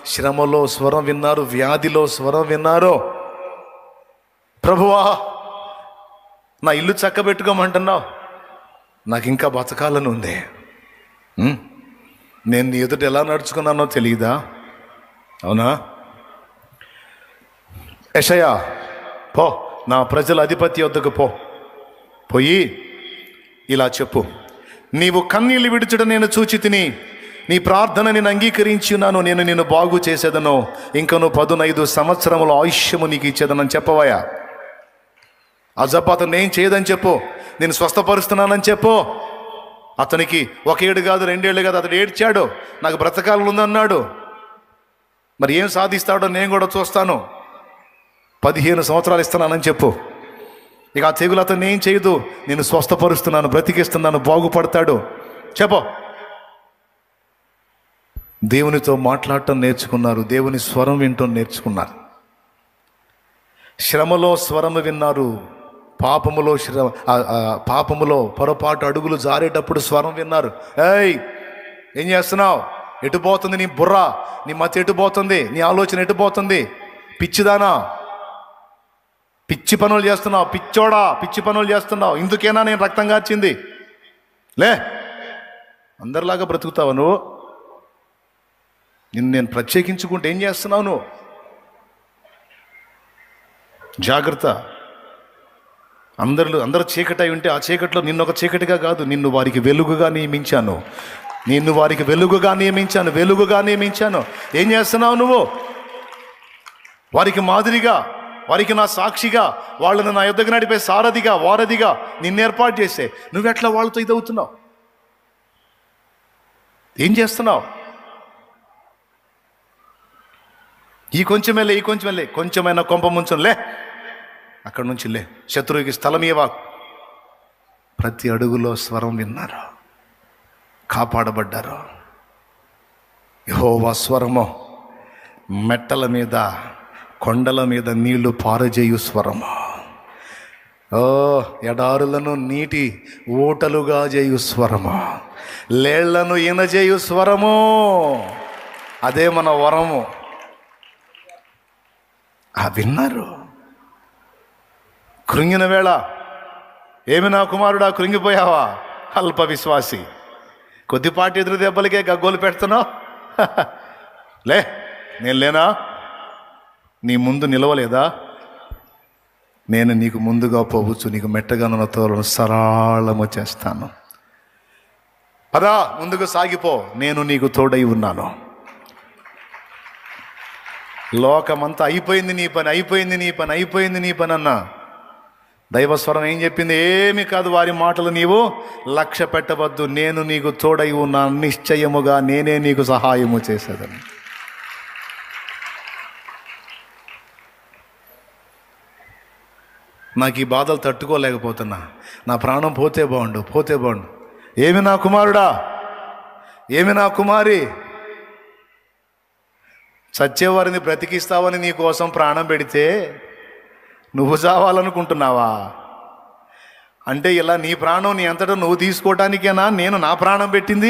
శ్రమలో స్వరం విన్నారు, వ్యాధిలో స్వరం విన్నారు. ప్రభువా నా ఇల్లు చక్కబెట్టుకోమంటున్నావు, నాకు ఇంకా బతకాలని ఉంది. నేను నీ ఎదుట ఎలా నడుచుకున్నానో తెలియదా? అవునా? యెషయా పో, నా ప్రజల అధిపతి వద్దకు పోయి ఇలా చెప్పు, నీవు కన్నీళ్ళు విడుచుట నేను చూచి తిని, నీ ప్రార్థన నేను అంగీకరించి ఉన్నాను, నేను నిన్ను బాగు చేసేదను, ఇంకను 15 సంవత్సరముల ఆయుష్యము నీకు ఇచ్చేదనని చెప్పవయ్యా. అతను నేను చేయదని చెప్పు, నేను స్వస్థపరుస్తున్నానని చెప్పు. అతనికి 1 ఏడు కాదు 2 ఏళ్ళు కాదు, అతడు ఏడ్చాడు, నాకు బ్రతకాలను ఉందన్నాడు. మరి ఏం సాధిస్తాడో నేను కూడా చూస్తాను. 15 సంవత్సరాలు ఇస్తున్నానని చెప్పు. ఇక ఆ తెగులు అతను ఏం చేయదు, నేను స్వస్థపరుస్తున్నాను, బ్రతికిస్తున్నాను, బాగుపడతాడు చెప్పు. దేవునితో మాట్లాడటం నేర్చుకున్నారు, దేవుని స్వరం వినటం నేర్చుకున్నారు. శ్రమలో స్వరము విన్నారు, పాపములో పొరపాటు అడుగులు జారేటప్పుడు స్వరం విన్నారు. ఏయ్ ఏం చేస్తున్నావు, ఎటు పోతుంది నీ బుర్ర, నీ మతి ఎటు పోతుంది, నీ ఆలోచన ఎటు పోతుంది, పిచ్చిదానా, పిచ్చి పనులు చేస్తున్నావు, పిచ్చోడా పిచ్చి పనులు చేస్తున్నావు, ఇందుకేనా నేను రక్తం కార్చింది, లే అందరిలాగా బ్రతుకుతావు నువ్వు, నేను ప్రత్యేకించుకుంటే ఏం చేస్తున్నావు నువ్వు, జాగ్రత్త. అందరూ చీకటి ఉంటే ఆ చీకట్లో నిన్ను ఒక చీకటిగా కాదు, నిన్ను వారికి వెలుగుగా నియమించాను, వెలుగుగా నియమించాను. ఏం చేస్తున్నావు నువ్వు? వారికి మాదిరిగా, వారికి నా సాక్షిగా, వాళ్ళని నా యొద్దకు నడిపే సారథిగా, వారధిగా నిన్ను ఏర్పాటు చేసే నువ్వెట్లా వాళ్ళతో ఇదవుతున్నావు? ఏం చేస్తున్నావు? ఈ కొంచెం వెళ్ళే కొంచెమైనా కొంప ముంచంలే, అక్కడి నుంచి లే, శత్రువుకి స్థలం ఇవ్వా. ప్రతి అడుగులో స్వరం విన్నారు, కాపాడబడ్డారు. యెహోవా స్వరము మెట్టల మీద, కొండల మీద నీళ్లు పారజేయు స్వరము, ఎడారులను నీటి ఊటలుగా చేయు స్వరము, లేళ్లను ఈనజేయు స్వరము. అదే మన వరము. విన్నారు. కృంగిన వేళ, ఏమి నా కుమారుడా కృంగిపోయావా, అల్ప విశ్వాసి, కొద్దిపాటి ఎదురు దెబ్బలకే గగ్గోలు పెడుతున్నావు, లే నేను లేనా, నీ ముందు నిలవలేదా, నేను నీకు ముందుగా పోవచ్చు, నీకు మెట్టగానున్న తోలను సరళము చేస్తాను, పదా ముందుకు సాగిపో, నేను నీకు తోడై ఉన్నాను. లోకమంతా అయిపోయింది నీ పని అన్నా, దైవస్వరం ఏం చెప్పింది? ఏమి కాదు, వారి మాటలు నీవు లక్ష్య పెట్టవద్దు, నేను నీకు తోడై ఉన్నా, నిశ్చయముగా నేనే నీకు సహాయము చేసేదని. నాకు ఈ బాధలు తట్టుకోలేకపోతున్నా, నా ప్రాణం పోతే బాగుండు. ఏమి నా కుమారుడా, ఏమి నా కుమారి, చచ్చేవారిని బ్రతికిస్తావని నీ కోసం ప్రాణం పెడితే నువ్వు చావాలనుకుంటున్నావా? అంటే ఇలా నీ ప్రాణం నీ అంతటా నువ్వు తీసుకోవటానికేనా నేను నా ప్రాణం పెట్టింది?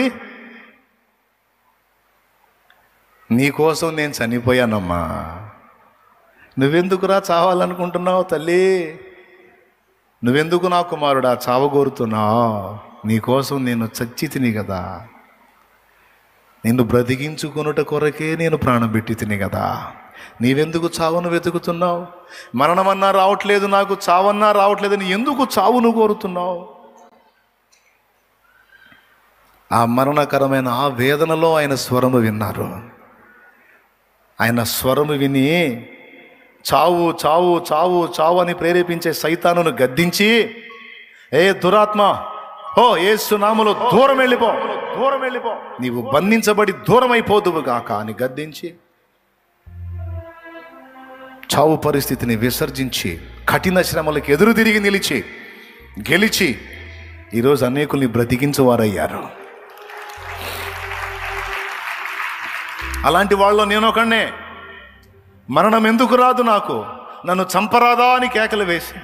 నీకోసం నేను చనిపోయానమ్మా, నువ్వెందుకురా చావాలనుకుంటున్నావు తల్లి? నువ్వెందుకు నా కుమారుడా చావగోరుతున్నావు? నీకోసం నేను చచ్చి తిని కదా, నిన్ను బ్రతికించుకొనుట కొరకే నేను ప్రాణం పెట్టి తిని కదా. నీవెందుకు చావును వెతుకుతున్నావు? మరణమన్నా రావట్లేదు నాకు, చావన్నా రావట్లేదు, నీ ఎందుకు చావును కోరుతున్నావు? ఆ మరణకరమైన ఆ వేదనలో ఆయన స్వరము విన్నారు. ఆయన స్వరము విని చావు చావు చావు చావు అని ప్రేరేపించే సైతానును గద్దించి, ఏ దురాత్మ, యేసు నామములో దూరం వెళ్ళిపో, నీవు బంధించబడి దూరం అయిపోదువు గాక అని గద్దించి, చావు పరిస్థితిని విసర్జించి, కఠిన శ్రమలకు ఎదురు తిరిగి నిలిచి గెలిచి ఈరోజు అనేకుల్ని బ్రతికించేవారయ్యారు. అలాంటి వాళ్ళలో నేను ఒకనే. మరణం ఎందుకు రాదు నాకు, నన్ను చంపరాదా అని కేకలు వేసి,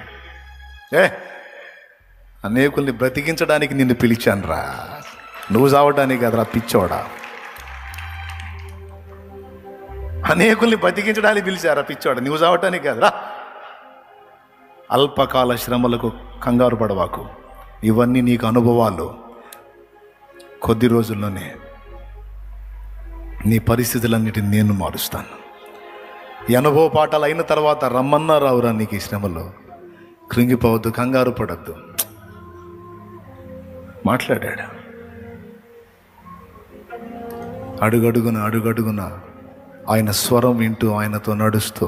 అనేకుల్ని బ్రతికించడానికి నిన్ను పిలిచాను రా, నువ్వు చావడానికి కదరా పిచ్చోడా. అనేకుల్ని బతికించడానికి పిలిచారా పిచ్చోడు? నువ్వు చావటానికి కాదురా. అల్పకాల శ్రమలకు కంగారు పడవాకు. ఇవన్నీ నీకు అనుభవాలు. కొద్ది రోజుల్లోనే నీ పరిస్థితులన్నిటిని నేను మారుస్తాను. ఈ అనుభవ పాఠాలు అయిన తర్వాత రమ్మన్నా రావురా నీకు ఈ శ్రమలో. కృంగిపోవద్దు, కంగారు పడద్దు. మాట్లాడాడు. అడుగడుగున ఆయన స్వరం వింటూ ఆయనతో నడుస్తూ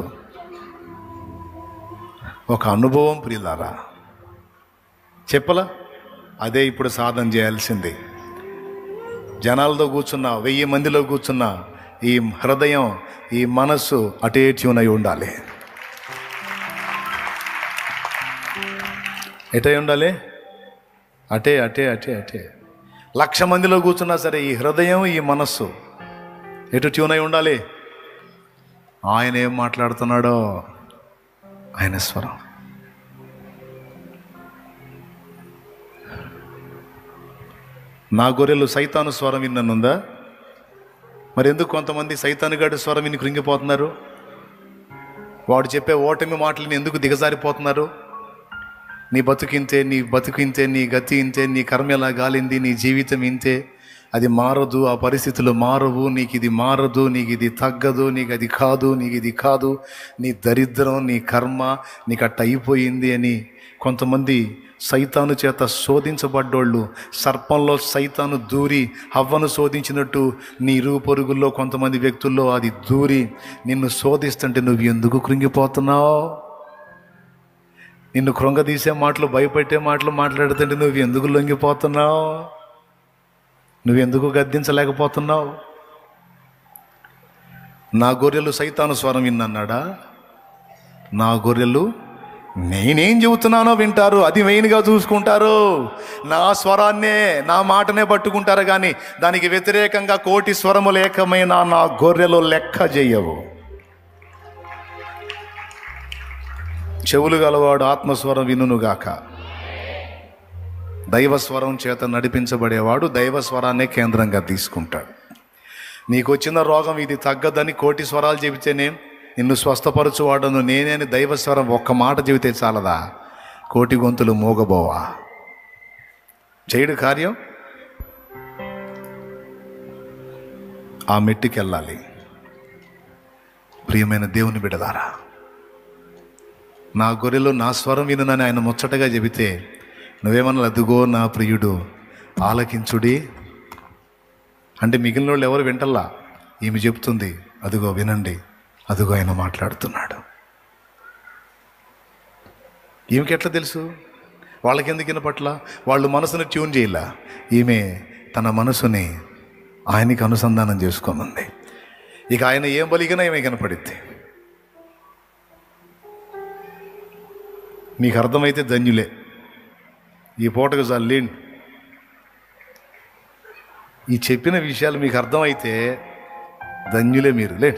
ఒక అనుభవం. ప్రియులారా, చెప్పలా? అదే ఇప్పుడు సాధన చేయాల్సింది. జనాలతో కూర్చున్నా, 1000 మందిలో కూర్చున్నా, ఈ హృదయం, ఈ మనస్సు అటే ట్యూన్ అయి ఉండాలి. ఎటే ఉండాలి? అటే అటే అటే అటే 1,00,000 మందిలో కూర్చున్నా సరే ఈ హృదయం, ఈ మనస్సు ఎటు ట్యూన్ అయి ఉండాలి. ఆయన ఏం మాట్లాడుతున్నాడో ఆయన స్వరం. నా గొర్రెలు సైతాను స్వరం విన్ననుందా? మరి ఎందుకు కొంతమంది సైతాను గాడి స్వరం విని కృంగిపోతున్నారు? వాడు చెప్పే ఓటమి మాటలని ఎందుకు దిగజారిపోతున్నారు? నీ బతుకింతే, నీ బతుకింతే, నీ గతి ఇంతే, నీ కర్మ ఎలా గాలింది, నీ జీవితం ఇంతే, అది మారదు, ఆ పరిస్థితులు మారవు, నీకు ఇది మారదు, నీకు ఇది తగ్గదు, నీకు అది కాదు, నీకు ఇది కాదు, నీ దరిద్రం, నీ కర్మ నీకు అట్ట అయిపోయింది అని కొంతమంది సైతాను చేత శోధించబడ్డోళ్ళు, సర్పంలో సైతాను దూరి హవ్వను శోధించినట్టు నీ ఇరుగు పొరుగుల్లో కొంతమంది వ్యక్తుల్లో అది దూరి నిన్ను శోధిస్తుంటే నువ్వు ఎందుకు కృంగిపోతున్నావు? నిన్ను కృంగదీసే మాటలు, భయపెట్టే మాటలు మాట్లాడుతుంటే నువ్వు ఎందుకు లొంగిపోతున్నావు? నువ్వెందుకు గద్దించలేకపోతున్నావు? నా గొర్రెలు సైతాను స్వరం విన్నన్నాడా? నా గొర్రెలు నేనేం చెబుతున్నానో వింటారు, అది మెయిన్గా చూసుకుంటారు. నా స్వరాన్నే, నా మాటనే పట్టుకుంటారు. కానీ దానికి వ్యతిరేకంగా 1,000,000 స్వరములు ఏకమైన నా గొర్రెలు లెక్క చేయవు. చెవులు గలవాడు ఆత్మస్వరం వినుగాక. దైవస్వరం చేత నడిపించబడేవాడు దైవస్వరాన్నే కేంద్రంగా తీసుకుంటాడు. నీకు వచ్చిన రోగం ఇది తగ్గదని 1,000,000 స్వరాలు చెబితేనే నిన్ను స్వస్థపరచువాడను నేనే అని దైవస్వరం ఒక్క మాట చెబితే చాలదా? 1,000,000 గొంతులు మోగబోవా? చేయడు కార్యం. ఆ మెట్టుకి వెళ్ళాలి. ప్రియమైన దేవుని బిడ్డలారా, నా గొర్రెలు నా స్వరం వినునని ఆయన ముచ్చటగా చెబితే నువ్వేమన్నా అదుగో నా ప్రియుడు ఆలకించుడి అంటే మిగిలిన వాళ్ళు ఎవరు వింటల్లా. ఈమె చెప్తుంది, అదుగో వినండి, అదుగో ఆయన మాట్లాడుతున్నాడు. ఈమెకి ఎట్లా తెలుసు? వాళ్ళకెందుకు వినపట్ల? వాళ్ళు మనసుని ట్యూన్ చేయలా. ఈమె తన మనసుని ఆయనకి అనుసంధానం చేసుకోనుంది. ఇక ఆయన ఏం బలిగినా ఈమె కనపడిద్ది. మీకు అర్థమైతే ధన్యులే. ఈ పూటకు చాలేండి. ఈ చెప్పిన విషయాలు మీకు అర్థమైతే ధన్యులే మీరు. లేండి.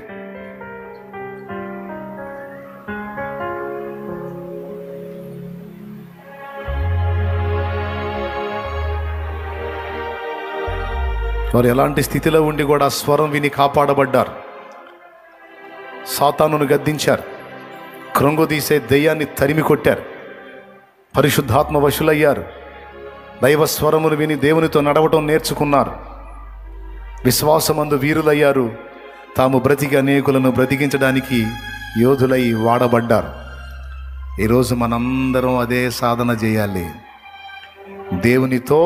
వారు ఎలాంటి స్థితిలో ఉండి కూడా స్వరం విని కాపాడబడ్డారు. సాతానును గద్దించారు, కృంగుదీసే దెయ్యాన్ని తరిమి కొట్టారు, పరిశుద్ధాత్మ వశులయ్యారు, దైవస్వరమును విని దేవునితో నడవటం నేర్చుకున్నారు, విశ్వాసమందు వీరులయ్యారు, తాము బ్రతికి అనేకులను బ్రతికించడానికి యోధులై వాడబడ్డారు. ఈరోజు మనందరం అదే సాధన చేయాలి. దేవునితో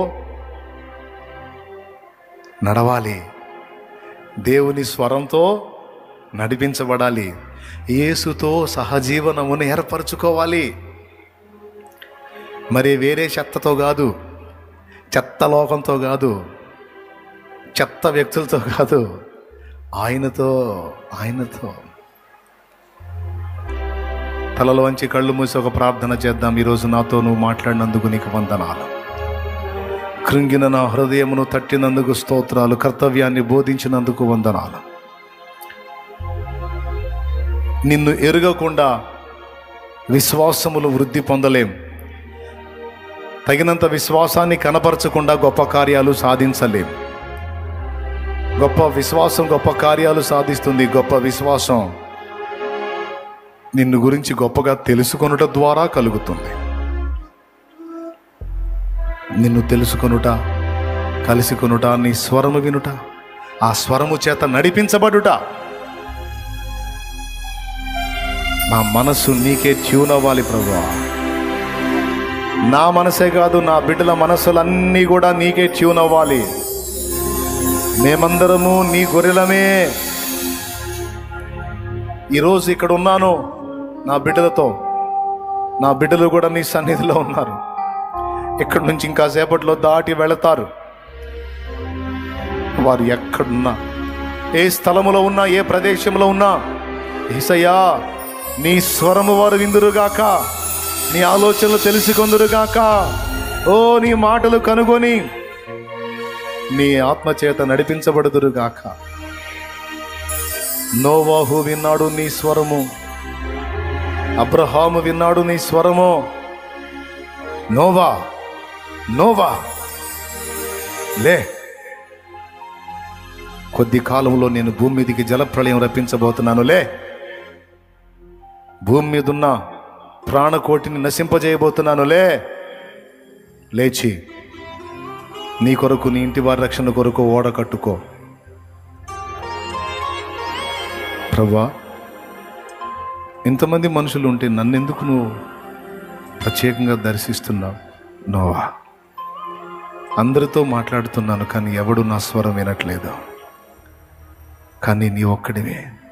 నడవాలి, దేవుని స్వరంతో నడిపించబడాలి, యేసుతో సహజీవనమును ఏర్పరచుకోవాలి. మరి వేరే చెత్తతో కాదు, చెత్త లోకంతో కాదు, చెత్త వ్యక్తులతో కాదు, ఆయనతో. తలలో వంచి కళ్ళు మూసి ఒక ప్రార్థన చేద్దాం. ఈరోజు నాతో నువ్వు మాట్లాడినందుకు నీకు వందనాలు. కృంగిన నా హృదయమును తట్టినందుకు స్తోత్రాలు. కర్తవ్యాన్ని బోధించినందుకు వందనాలు. నిన్ను ఎరుగకుండా విశ్వాసములు వృద్ధి పొందలేం. తగినంత విశ్వాసాన్ని కనపరచకుండా గొప్ప కార్యాలు సాధించలేం. గొప్ప విశ్వాసం గొప్ప కార్యాలు సాధిస్తుంది. గొప్ప విశ్వాసం నిన్ను గురించి గొప్పగా తెలుసుకొనుట ద్వారా కలుగుతుంది. నిన్ను తెలుసుకొనుట, కలిసికొనుట, నీ స్వరము వినుట, ఆ స్వరము చేత నడిపించబడుట. నా మనస్సు నీకే ట్యూన్ అవ్వాలి ప్రభువా. నా మనసే కాదు, నా బిడ్డల మనస్సులన్నీ కూడా నీకే ట్యూన్ అవ్వాలి. మేమందరము నీ గొర్రెలమే. ఈరోజు ఇక్కడ ఉన్నాను నా బిడ్డలతో. నా బిడ్డలు కూడా నీ సన్నిధిలో ఉన్నారు. ఇక్కడి నుంచి ఇంకా సేపట్లో దాటి వెళతారు. వారు ఎక్కడున్నా, ఏ స్థలములో ఉన్నా, ఏ ప్రదేశంలో ఉన్నా, యేసయ్యా నీ స్వరము వారు విందురుగాక, నీ ఆలోచనలు తెలుసుకొందురుగాక. ఓ నీ మాటలు కనుగొని నీ ఆత్మచేత నడిపించబడుదురుగాక. నోవాహు విన్నాడు నీ స్వరము, అబ్రహాము విన్నాడు నీ స్వరము. నోవా నోవా లే, కొద్ది కాలంలో నేను భూమి మీదకి జలప్రళయం రప్పించబోతున్నాను. లే, భూమి మీద ఉన్న ప్రాణకోటిని నశింపజేయబోతున్నాను. లేచి నీ కొరకు, నీ ఇంటి వారి రక్షణ కొరకు ఓడ కట్టుకో. ప్రభువా, ఇంతమంది మనుషులు ఉంటే నన్నెందుకు నువ్వు ప్రత్యేకంగా దర్శిస్తున్నావు? నోవా, అందరితో మాట్లాడుతున్నాను కానీ ఎవడు నా స్వరం వినట్లేదు. కానీ నీ ఒక్కడివే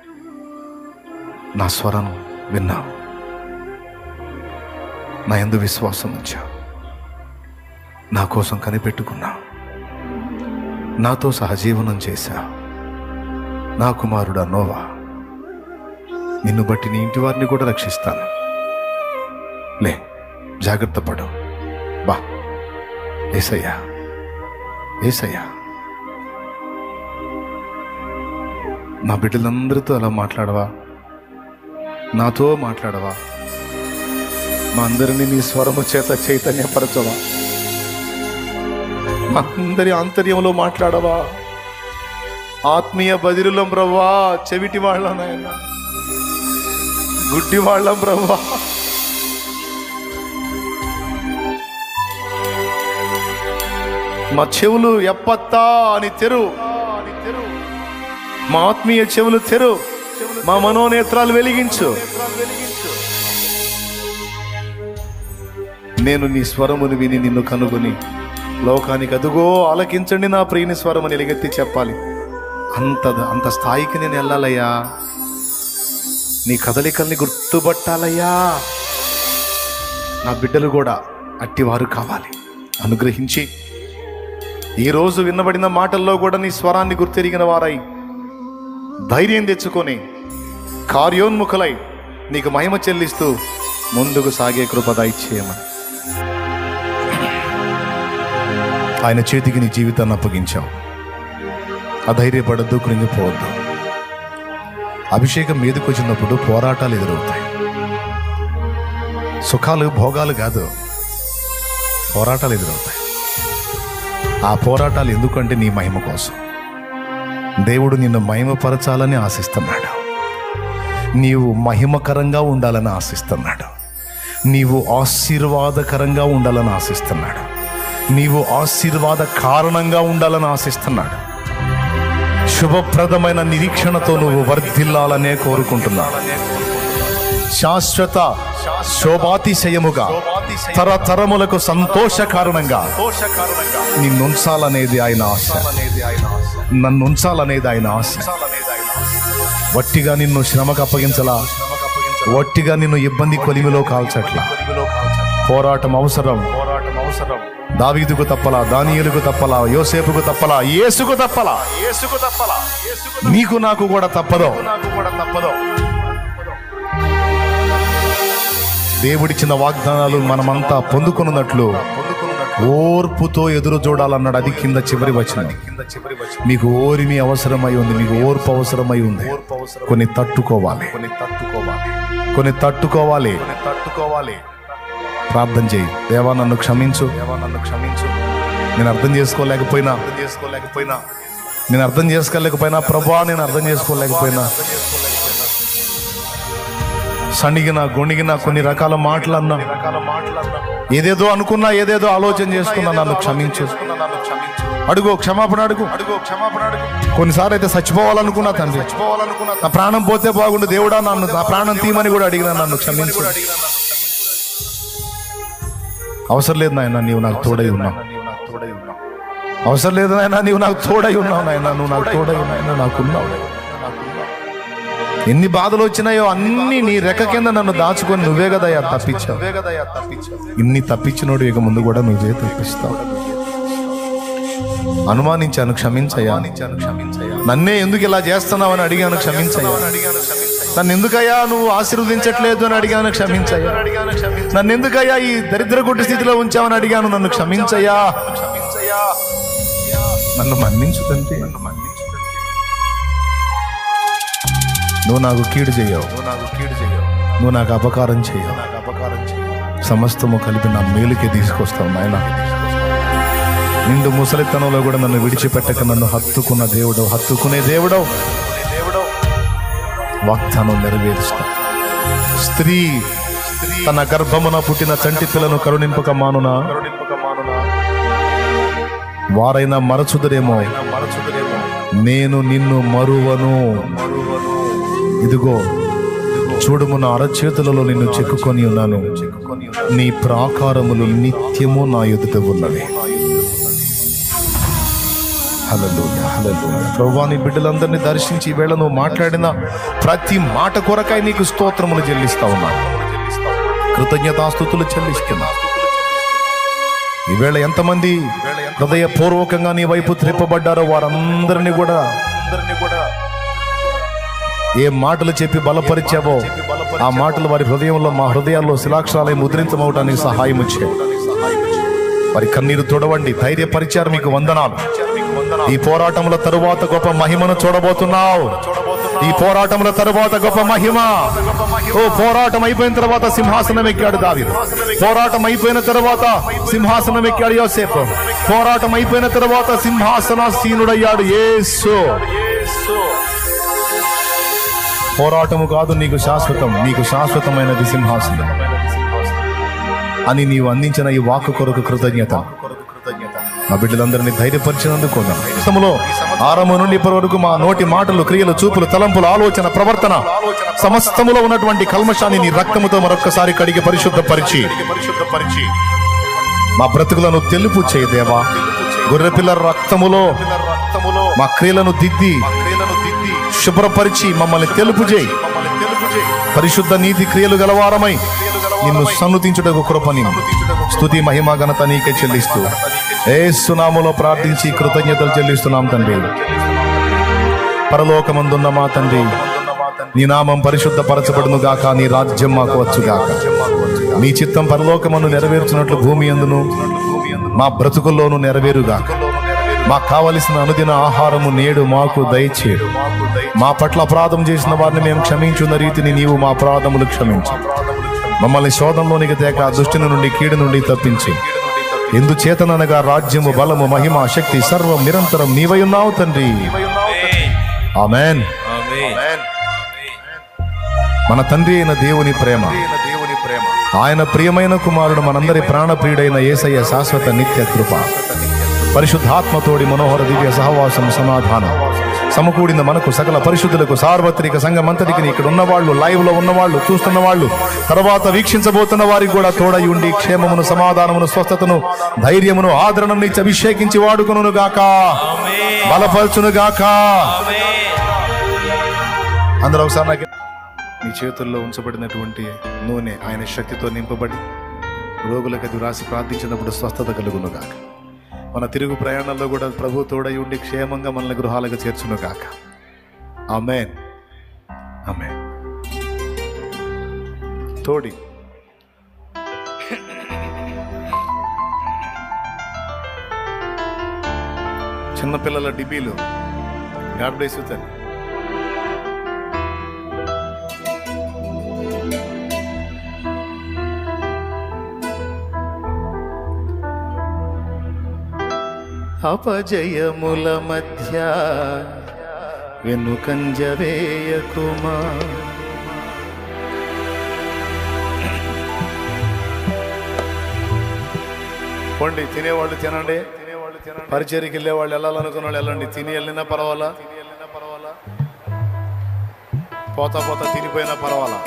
నా స్వరం విన్నావు. నా యందు విశ్వాసం ఉంచావు, నా కోసం కనిపెట్టుకున్నావు, నాతో సహజీవనం చేశావు. నా కుమారుడా నోవా, నిన్ను బట్టి నీ ఇంటి వారిని కూడా రక్షిస్తాను. లే, జాగ్రత్త పడు. బా, యేసయ్యా యేసయ్యా. నా బిడ్డలందరితో అలా మాట్లాడవా? నాతో మాట్లాడవా? మా అందరినీ నీ స్వరము చేత చైతన్యపరచవా? మా అందరి ఆంతర్యంలో మాట్లాడవా? ఆత్మీయ బదిరులం బ్రవ్వా, చెవిటి వాళ్ళం నాయన, గుడ్డి వాళ్ళం బ్రవ్వా. మా చెవులు ఎప్పత్తా అని తెరు, మా ఆత్మీయ చెవులు తెరు, మా మనోనేత్రాలు వెలిగించు. నేను నీ స్వరమును విని నిన్ను కనుగొని లోకానికి అదుగో ఆలకించండి నా ప్రియుని స్వరముని ఎలుగెత్తి చెప్పాలి. అంత స్థాయికి నేను వెళ్ళాలయ్యా. నీ కదలికల్ని గుర్తుపట్టాలయ్యా. నా బిడ్డలు కూడా అట్టివారు కావాలి. అనుగ్రహించి ఈరోజు విన్నబడిన మాటల్లో కూడా నీ స్వరాన్ని గుర్తెరిగిన వారై ధైర్యం తెచ్చుకొని కార్యోన్ముఖులై నీకు మహిమ చెల్లిస్తూ ముందుకు సాగే కృప దయచేయమని ఆయన చేతికి నీ జీవితాన్ని అప్పగించావు. అధైర్యపడద్దు, కృంగిపోవద్దు. అభిషేకం మీదకి వచ్చినప్పుడు పోరాటాలు ఎదురవుతాయి. సుఖాలు భోగాలు కాదు, పోరాటాలు ఎదురవుతాయి. ఆ పోరాటాలు ఎందుకంటే నీ మహిమ కోసం. దేవుడు నిన్ను మహిమపరచాలని ఆశిస్తున్నాడు. నీవు మహిమకరంగా ఉండాలని ఆశిస్తున్నాడు. నీవు ఆశీర్వాదకరంగా ఉండాలని ఆశిస్తున్నాడు. నీవు ఆశీర్వాద కారణంగా ఉండాలని ఆశిస్తున్నాడు. శుభప్రదమైన నిరీక్షణతో నువ్వు వర్ధిల్లాలనే కోరుకుంటున్నాడు. శాశ్వత శోభాతిశయముగా తరతరములకు సంతోష కారణంగా నిన్నుంచాలనేది ఆయన ఆశ. నన్నుంచాలనేది ఆయన ఆశ. వట్టిగా నిన్ను శ్రమకు అప్పగించలా, వట్టిగా నిన్ను ఇబ్బంది కొలిమిలో కాల్చట్లా. పోరాటం అవసరం. దావీదుకు తప్పలా, దానియేలుకు తప్పలా, యోసేపుకు తప్పలా, యేసుకు తప్పలా. నీకు నాకు కూడా తప్పదో. దేవుడిచ్చిన వాగ్దానాలు మనమంతా పొందుకున్నట్లు ఓర్పుతో ఎదురు చూడాలన్నాడు. అది కింద చివరి వచనం. మీకు ఓరిమి అవసరమై ఉంది, మీకు ఓర్పు అవసరమై ఉంది. కొన్ని తట్టుకోవాలి. ప్రార్థన చేయి. దేవా నన్ను క్షమించు, నేను అర్థం చేసుకోలేకపోయినా నేను అర్థం చేసుకోలేకపోయినా, ప్రభువా నేను అర్థం చేసుకోలేకపోయినా, సణిగిన గొణిగిన కొన్ని రకాల మాటలన్నా, ఏదేదో అనుకున్నా, ఏదేదో ఆలోచన చేసుకున్నా, నన్ను క్షమించు. అడుగు, క్షమాపణ అడుగు. కొన్నిసార్లు అయితే చచ్చిపోవాలనుకున్నా తండ్రి, నా ప్రాణం పోతే బాగుండు దేవుడా, నన్ను నా ప్రాణం తీయమని కూడా అడిగినా, నన్ను క్షమించు. అవసరం లేదు నాయన, నీవు నాకు తోడై ఉన్నావు. అవసరం లేదు నాయన, నీవు నాకు తోడై ఉన్నావు నాయన, నువ్వు నాకు తోడై ఉన్నావు, నాకున్నావు. ఎన్ని బాధలు వచ్చినాయో అన్ని నీ రెక్క కింద నన్ను దాచుకొని నువ్వే కదయ్యా తప్పించావు. ఇన్ని తప్పించినోడు ఇక ముందు కూడా నువ్వే తప్పిస్తావు. అనుమానించాను, క్షమించయ్యా. నన్నే ఎందుకు ఇలా చేస్తున్నావు అని అడిగాను, క్షమించయ్యా. నన్ను ఎందుకయ్యా నువ్వు ఆశీర్వదించట్లేదు అని అడిగాను, క్షమించయ్యా. నన్ను ఎందుకయ్యా ఈ దరిద్ర గుడ్డి స్థితిలో ఉంచావని అడిగాను, నన్ను క్షమించయ్యా. నన్ను మన్నించు తండ్రి. నువ్వు నాకు కీడు చేయవు, నువ్వు నాకు అపకారం చేయవు. సమస్తము కలిపి నా మేలుకే తీసుకొస్తావు నాయన. నిండు ముసలితనంలో కూడా నన్ను విడిచిపెట్టక నన్ను హత్తుకున్న దేవుడు, హత్తుకునే దేవుడు, వాగ్దానం నెరవేరుస్తా. స్త్రీ తన గర్భమున పుట్టిన చంటి పిల్లను కరుణింపక మానునా? వారైనా మరచుదరేమో, నేను నిన్ను మరువను. ఇదిగో చూడుము, నా అరచేతులలో నిన్ను చెక్కుకొని ఉన్నాను, నీ ప్రాకారములు నిత్యము నా ఎదుట ఉన్నవి. హల్లెలూయా, హల్లెలూయా. ప్రభువా, నీ బిడ్డలందరినీ దర్శించి ఈవేళ నువ్వు మాట్లాడిన ప్రతి మాట కొరకై నీకు స్తోత్రములు చెల్లిస్తా ఉన్నాను, కృతజ్ఞతాస్తుతులు చెల్లిస్తున్నా. ఈవేళ ఎంతమంది హృదయపూర్వకంగా నీ వైపు త్రిప్పబడ్డారో వారందరినీ కూడా ఏ మాటలు చెప్పి బలపరిచావో ఆ మాటలు వారి హృదయంలో, మా హృదయాల్లో శిలాక్షరాలై ముద్రించమవటానికి సహాయం వచ్చాయి. వారి కన్నీరు తొడవండి, ధైర్యపరిచారు, మీకు వందనాలు. ఈ పోరాటముల తరువాత గొప్ప మహిమను చూడబోతున్నావు. ఈ పోరాటముల తరువాత గొప్ప మహిమ. ఓ, పోరాటం అయిపోయిన తర్వాత సింహాసనం ఎక్కాడు దావీదు. పోరాటం అయిపోయిన తర్వాత సింహాసనం ఎక్కాడు యోసేపు. పోరాటం అయిపోయిన తర్వాత సింహాసనాసీనుడయ్యాడు యేసు. పోరాటము కాదు నీకు శాశ్వతం, నీకు శాశ్వతమైనది సింహాసనం అని నీవు అందించిన ఈ వాక్కు కొరకు కృతజ్ఞత. మా బిడ్డలందరినీ ధైర్యపరిచినందుకు ఆరంభం నుండి ఇప్పటి వరకు మా నోటి మాటలు, క్రియలు, చూపులు, తలంపులు, ఆలోచన, ప్రవర్తన సమస్తములో ఉన్నటువంటి కల్మషాన్ని నీ రక్తముతో మరొక్కసారి కడిగి పరిశుద్ధపరిచి మా బ్రతుకులను తెలుపు చేయి దేవా. గొర్రెపిల్ల రక్తములో మా క్రియలను దిద్ది శుభ్రపరిచి మమ్మల్ని తెలుపు చేయి. పరిశుద్ధ నీతి క్రియలు గలవారమై నిన్ను సన్నుతించుటకు కృపని, స్తుతి, మహిమ, ఘనత నీకే చెల్లిస్తూ యేసు నామములో ప్రార్థించి కృతజ్ఞతలు చెల్లిస్తున్నాం తండ్రి. పరలోకమందున్న మా తండ్రి, నీ నామం పరిశుద్ధపరచబడును గాక, నీ రాజ్యం మాకు వచ్చుగాక, నీ చిత్తం పరలోకమును నెరవేర్చినట్లు భూమి యందును మా బ్రతుకుల్లోనూ నెరవేరుగాక. మాకు కావలసిన అనుదిన ఆహారము నేడు మాకు దయచేడు. మా పట్ల అపరాధం చేసిన వారిని మేము క్షమించున్న రీతిని నీవు మా అపరాధములు క్షమించు. మమ్మల్ని శోధంలోనికి తేక దుష్టుని నుండి, కీడు నుండి తప్పించి, ఎందుచేతననగా రాజ్యము, బలము, మహిమ, శక్తి సర్వం నిరంతరం నీవై ఉన్నావు తండ్రి. ఆమేన్. మన తండ్రి అయిన దేవుని ప్రేమ, ఆయన ప్రియమైన కుమారుడు మనందరి ప్రాణప్రియుడైన యేసయ్య శాశ్వత నిత్య కృప, పరిశుద్ధాత్మతోడి మనోహర దివ్య సహవాసం, సమాధానం సమకూడిన మనకు సకల పరిశుద్ధులకు, సార్వత్రిక సంఘమంతటికి, ఇక్కడ ఉన్నవాళ్ళు, లైవ్ లో ఉన్నవాళ్ళు, చూస్తున్న వాళ్ళు, తర్వాత వీక్షించబోతున్న వారికి కూడా తోడై ఉండి క్షేమమును, సమాధానమును, స్వస్థతను, ధైర్యమును, ఆదరణను ఇచ్చి అభిషేకించి వాడుకొనును గాక, బలపరచును గాక. అందరూ ఒకసారి నాకు నీ చేతుల్లో ఉంచబడినటువంటి నూనె ఆయన శక్తితో నింపబడి రోగులకు అది రాసి ప్రార్థించినప్పుడు స్వస్థత కలుగును గాక. మన తిరుగు ప్రయాణంలో కూడా ప్రభు తోడై ఉండి క్షేమంగా మనల్ని గృహాలకు చేర్చును గాక. ఆమేన్, ఆమేన్. తోడి చిన్నపిల్లల డిబీలు గాడ్ బ్లెస్ యు తండ్రి. అపజయముల మధ్య వెనుకంజ వేయకుమా. పోండి, తినేవాళ్ళు తినండి, పరిచర్యకి వెళ్ళే వాళ్ళు వెళ్ళాలనుకున్న వాళ్ళు వెళ్ళండి. తిని వెళ్ళినా పర్వాలా, పోతా పోతా తినిపోయినా పర్వాలా.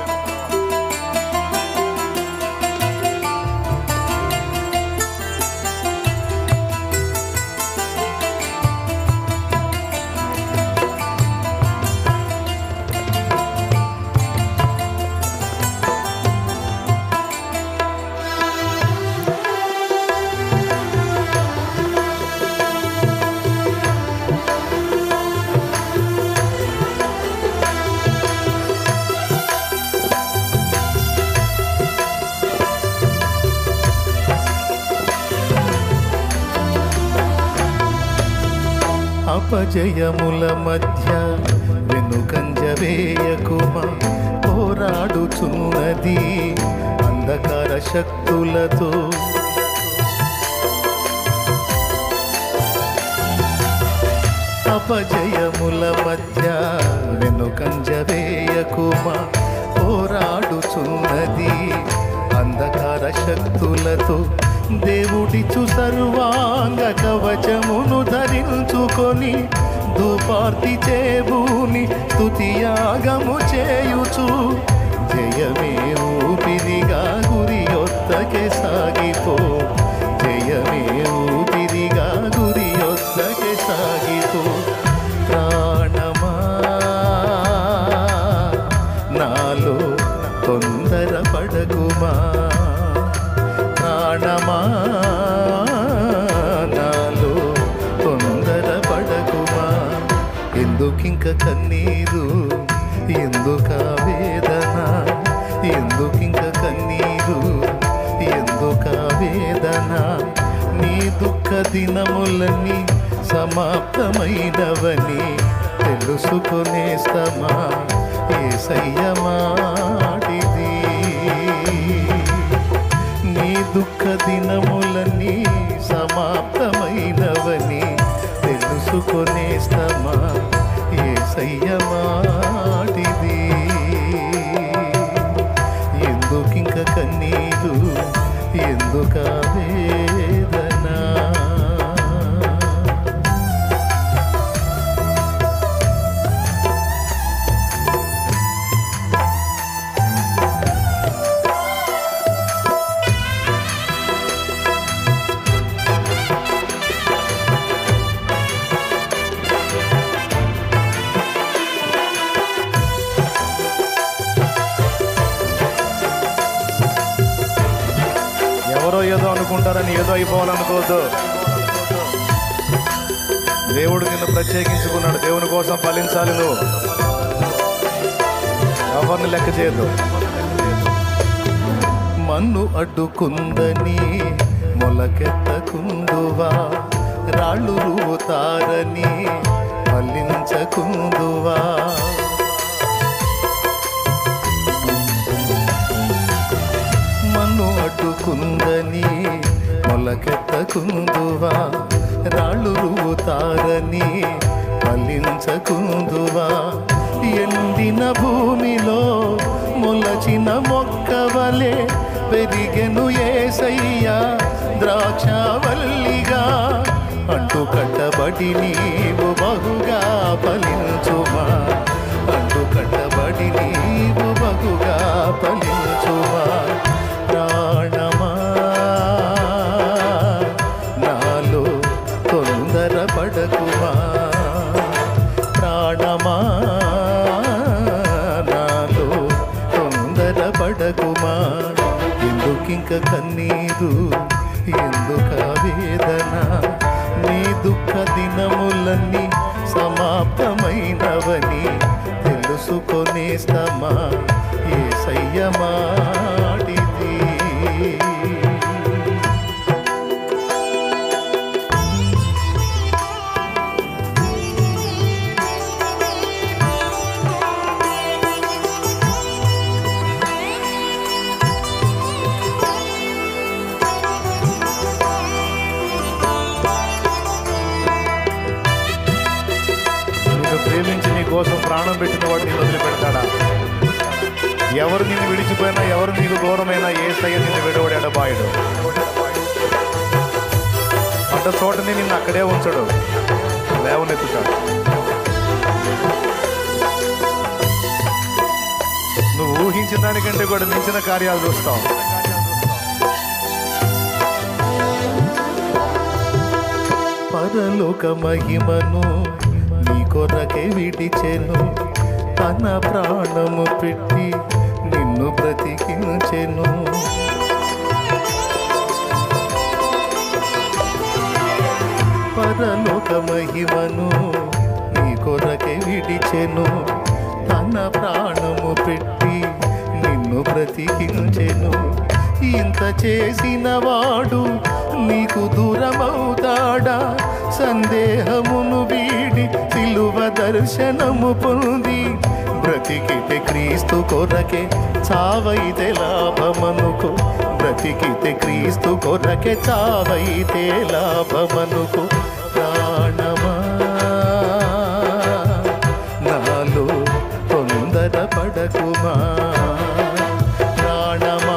అపజయముల మధ్య వెనుకంజ వేయకుమా. పోరాడుచున్నది అంధకార శక్తులతో. అపజయముల మధ్య వెనుకంజ వేయకుమా. పోరాడుచున్నది అంధకార శక్తులతో. దేవుడిచు సర్వాంగ కవచమును ధరించుకొని ధూపార్తి చేబూని స్తుతియాగము చేయుచు జయమే ఊపిరిగా గురి యొద్దకే సాగిపో. జయమే ఊపిరిగా గురి యొద్దకే సాగిపో. ప్రాణమా నాలో తొందర పడకుమా. ప్రాణమా నాలో తొందర పడకుమా. ఎందుకింక కన్నీరు, ఎందుక వేదన, ఎందుకింక కన్నీరు, ఎందుక వేదన. నీ దుఃఖ దినములన్నీ సమాప్తమైనవని తెలుసుకొనేస్తమా. యేసయ్య మాటిది. నీ దుఃఖ దినములన్నీ సమాప్తమైనవని తెలుసుకొనేస్తమా. యేసయ్య మాటిది. ఎందుకింక కన్నీరు, ఎందుక వేదన. ఎవరో ఏదో అనుకుంటారని ఏదో అయిపోవాలనుకోవద్దు. దేవుడు నిన్ను ప్రత్యేకించుకున్నాడు. దేవుని కోసం ఫలించాలి. నువ్వు ఎవరిని లెక్క చేయొద్దు. మన్ను అడ్డుకుందని మొలకెత్తకుందువా. రాళ్ళు రూతారని ఫలించకుందువా. మన్ను అడ్డుకుందని మొలకెత్తకుందువా. రాళ్ళు రూతారని ఫలించకుందువా. ఎండిన భూమిలో మొలచిన మొక్కవలే పెరిగెను యేసయ్య ద్రాక్షవల్లిగా. అంటు కట్టబడి నీవు బహుగా ఫలించుమా. అంటు కట్టబడి నీవు బహుగా ఫలించుమా. ప్రాణమా నాలో తొందర పడకుమా. ప్రాణమా నాలో తొందర పడకుమా. ఎందుకింక కన్నీరు, ఎందుక వేదన. నీ దుఃఖ దినములన్నీ సమాప్తమైనవని తెలుసుకొనేస్తమా. యేసయ్య మాటిది. ప్రాణం పెట్టిన వాడు నిన్ను వదిలిపెడతాడా? ఎవరు నిన్ను విడిచిపోయినా, ఎవరు నీకు దూరమైనా యేసయ్య నిన్ను విడవడు, ఎడబాయడు. అంత చోటని నిన్ను అక్కడే ఉంచడు, లేవనెత్తుతాడు. నువ్వు ఊహించిన దానికంటే కూడా మించిన కార్యాలు చూస్తావు. పరలోక మహిమను నీ కొరకే విడిచెను, తన ప్రాణము పెట్టి నిన్ను బ్రతికించెను. పరలోక మహిమను నీ కొరకే విడిచెను, తన ప్రాణము పెట్టి నిన్ను బ్రతికించెను. ఇంత చేసిన వాడు నీకు దూరమవుతాడా? సందేహమును వీడి సిలువ దర్శనము పొంది బ్రతికితే క్రీస్తు కొరకే, చావైతే లాభమనుకో. బ్రతికితే క్రీస్తు కొరకే, చావైతే లాభమనుకో. ప్రాణమా నాలో తొందర పడకుమా, ప్రాణమా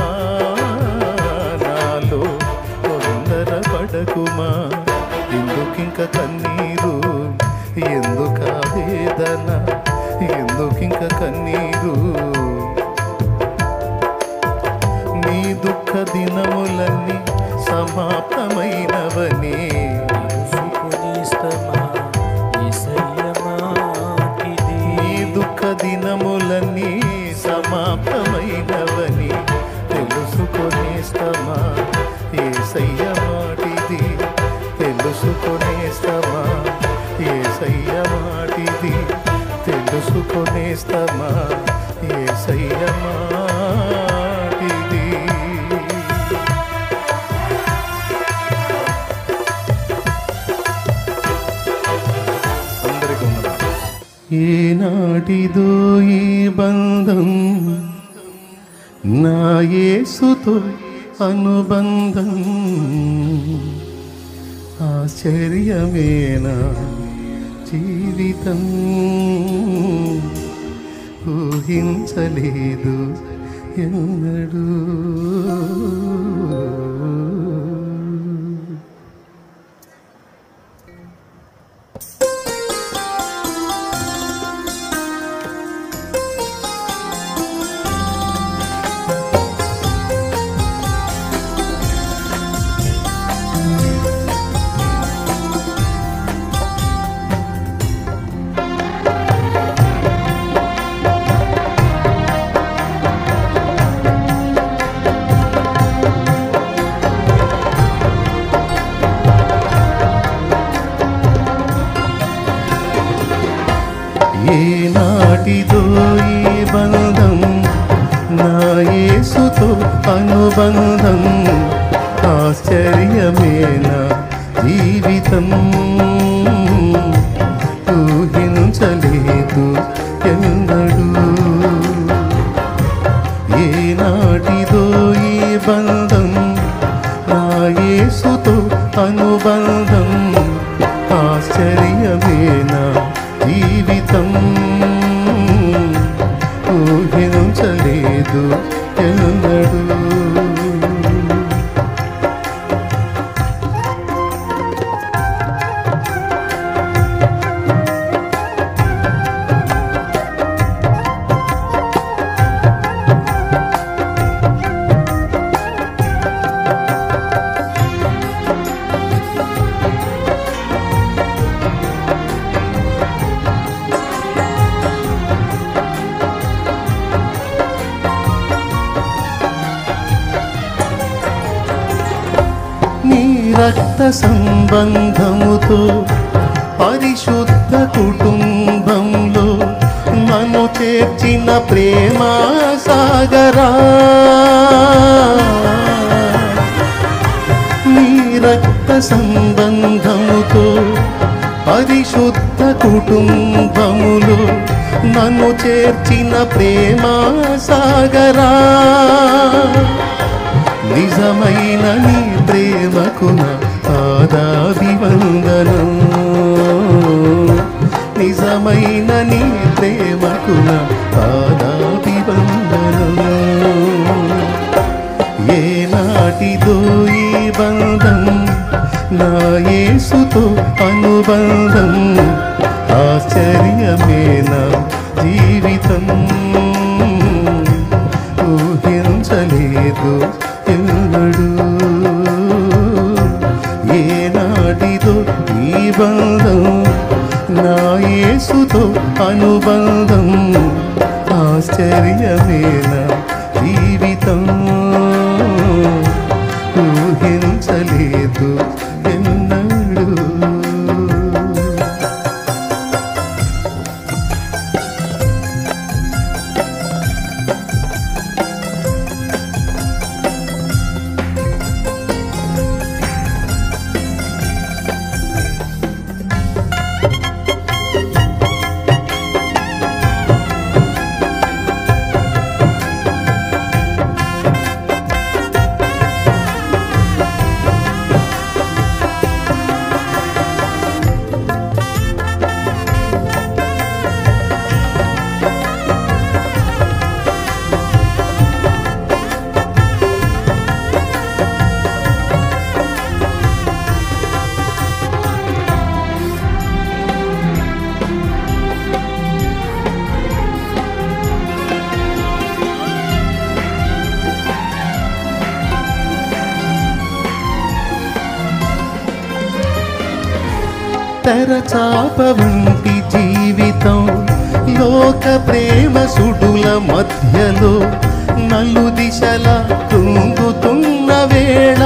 నాలో తొందర పడకుమా. ఎందుకింక కన్నీరు, ఎందుక వేదన, ఎందుకింక కన్నీరు? నీ దుఃఖ దినములన్నీ సమాప్తమైనవని నీ దుఃఖ దినములన్నీ సమాప్తమైనవని తెలుసుకొనేస్తమా, యేసయ్య మాటిది. తెలుసుకొనేస్తమా, యేసయ్య మాటిది. తెలుసుకొనేస్తమా, యేసయ్య మాటిది. అందరికీ వందనాలు. ఏనాటిదో ఈ బంధం, నా యేసుతో అనుబంధం. ఆశ్చర్యమేనా జీవితం, ఊహించలేదు ఎన్నడూ. ఏనాటిదో ఈ బంధం, నా యేసుతో అనుబంధం. ఆశ్చర్యమేనా జీవితం, ఊహించలేదు ఎన్నడూ. ఏనాటిదో ఈ బంధం, నా యేసుతో అనుబంధం. ఆశ్చర్యమేనా జీవితం, ఊహించలేదు ఎన్నడూ. రక్త సంబంధముతో పరిశుద్ధ కుటుంబంలో నన్ను చేర్చిన ప్రేమా సాగరా. నీ రక్త సంబంధముతో పరిశుద్ధ కుటుంబములో నన్ను చేర్చిన ప్రేమా సాగరా. నిజమైన నీ ప్రేమకు నా పాదాభివందనం, నిజమైన నీ నా పాదాభివందనం. ఏనాటిదో ఈ బంధం నా యేసుతో అనుబంధం, ఆశ్చర్యమే నా జీవితం. ఊహించలేదు ఎన్నడూ ఏనాటిదో ఈ బంధం నా యేసుతో అనుబంధం, ఆశ్చర్యమే నా జీవితం. ఊహించలేదు ఎన్నడూ. తెరచాప వంటి జీవితం లోక ప్రేమ సుడుల మధ్యలో నలు దిశల తుంగుతున్న వేళ,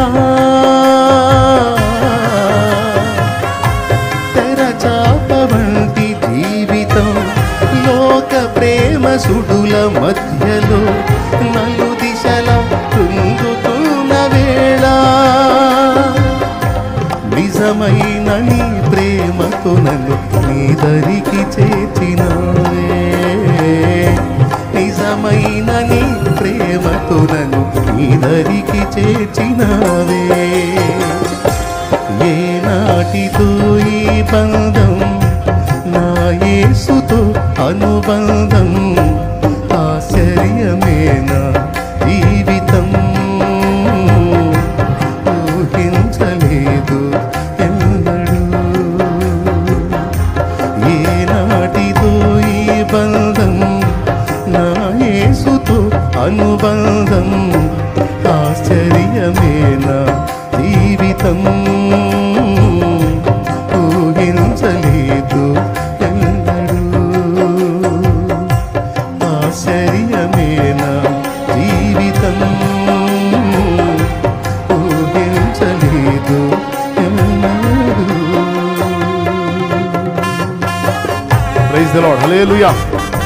తెరచాప వంటి జీవితం లోక ప్రేమ సుడుల మధ్యలో నలు దిశల తుంగుతున్న వేళ, నిజమైన నీ ప్రేమతో నన్ను నీ దరికి చేర్చినావే, నిజమైన నీ ప్రేమతో నన్ను నీ దరికి చేర్చినావే. ఏనాటిదో ఈ బంధం నా యేసుతో అనుబంధం, ఆశ్చర్యమే నా జీవితం. ఊహించలేదు ఎన్నడూ ఏనాటిదో ఈ బంధం నా యేసుతో అనుబంధం, ఆశ్చర్యమే నా జీవితం. ఊహించలేదు ఎన్నడూ, ఆశ్చర్యమే నా జీవితం. ఊహించలేదు ఎన్నడూ. Praise the lord, hallelujah.